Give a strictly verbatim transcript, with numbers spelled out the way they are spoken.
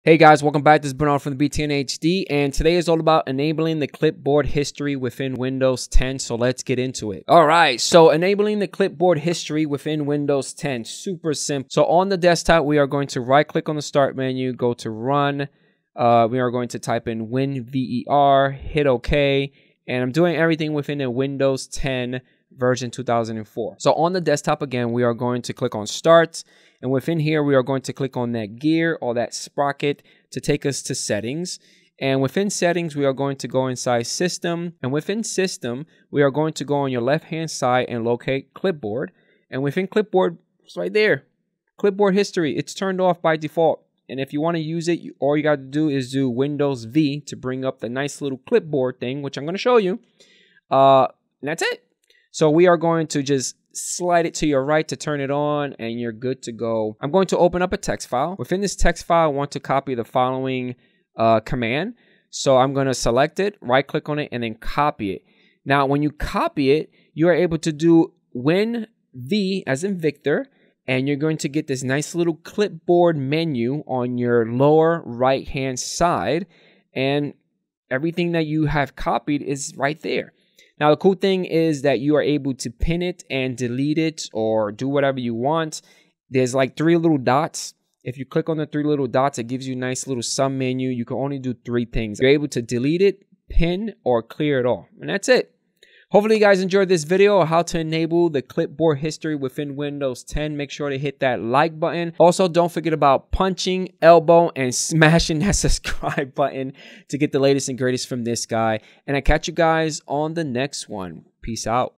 Hey guys, welcome back. This is Bernard from the B T N H D, and today is all about enabling the clipboard history within Windows ten, so let's get into it. All right, so enabling the clipboard history within Windows ten, super simple. So on the desktop, we are going to right-click on the Start menu, go to Run. Uh, we are going to type in WinVer, hit OK, and I'm doing everything within the Windows ten version two thousand four. So on the desktop, again, we are going to click on Start. And within here, we are going to click on that gear or that sprocket to take us to settings. And within settings, we are going to go inside system. And within system, we are going to go on your left-hand side and locate clipboard. And within clipboard, it's right there. Clipboard history, it's turned off by default. And if you want to use it, all you got to do is do Windows V to bring up the nice little clipboard thing, which I'm going to show you. Uh, and that's it. So we are going to just slide it to your right to turn it on, and you're good to go. I'm going to open up a text file. Within this text file, I want to copy the following uh, command. So I'm going to select it, right click on it, and then copy it. Now, when you copy it, you are able to do WinV as in Victor, and you're going to get this nice little clipboard menu on your lower right hand side, and everything that you have copied is right there. Now, the cool thing is that you are able to pin it and delete it or do whatever you want. There's like three little dots. If you click on the three little dots, it gives you a nice little sum menu. You can only do three things. You're able to delete it, pin, or clear it all. And that's it. Hopefully you guys enjoyed this video on how to enable the clipboard history within Windows ten. Make sure to hit that like button. Also, don't forget about punching, elbow, and smashing that subscribe button to get the latest and greatest from this guy. And I catch you guys on the next one. Peace out.